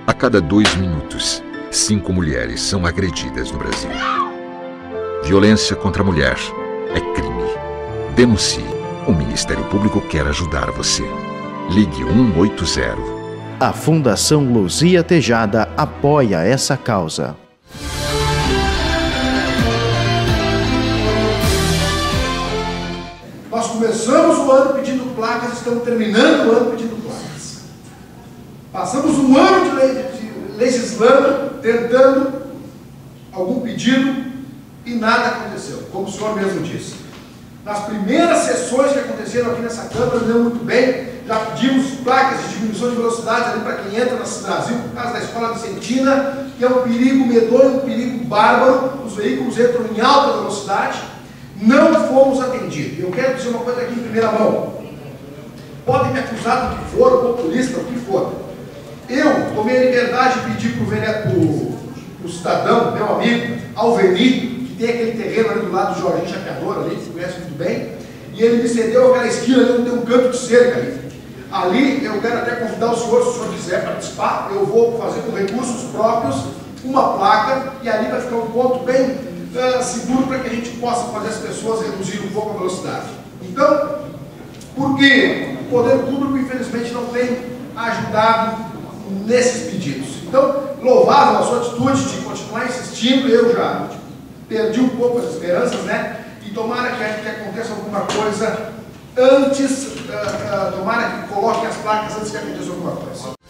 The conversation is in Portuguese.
A cada 2 minutos, 5 mulheres são agredidas no Brasil. Violência contra a mulher é crime. Denuncie. O Ministério Público quer ajudar você. Ligue 180. A Fundação Luzia Tejada apoia essa causa. Nós começamos o ano pedindo placas, estamos terminando o ano pedindo placas. Passamos um ano de legislando, tentando algum pedido e nada aconteceu, como o senhor mesmo disse. Nas primeiras sessões que aconteceram aqui nessa Câmara, deu muito bem, já pedimos placas de diminuição de velocidade ali para quem entra no Brasil, por causa da Escola Vicentina, que é um perigo medonho, um perigo bárbaro, os veículos entram em alta velocidade. Não fomos atendidos. Eu quero dizer uma coisa aqui em primeira mão. Podem me acusar do que for, populista, o que for. Eu tomei a liberdade de pedir para o cidadão, meu amigo, Alveni, que tem aquele terreno ali do lado do Jorginho Chapeador, ali, que você conhece muito bem, e ele me cedeu aquela esquina ali onde tem um canto de cerca ali. Ali eu quero até convidar o senhor, se o senhor quiser participar, eu vou fazer com recursos próprios uma placa, e ali vai ficar um ponto bem seguro para que a gente possa fazer as pessoas reduzir um pouco a velocidade. Então, porque o poder público, infelizmente, não tem ajudado nesses pedidos. Então, louvável a sua atitude de continuar insistindo, eu já perdi um pouco as esperanças, né? E tomara que aconteça alguma coisa antes, tomara que coloquem as placas antes que aconteça alguma coisa.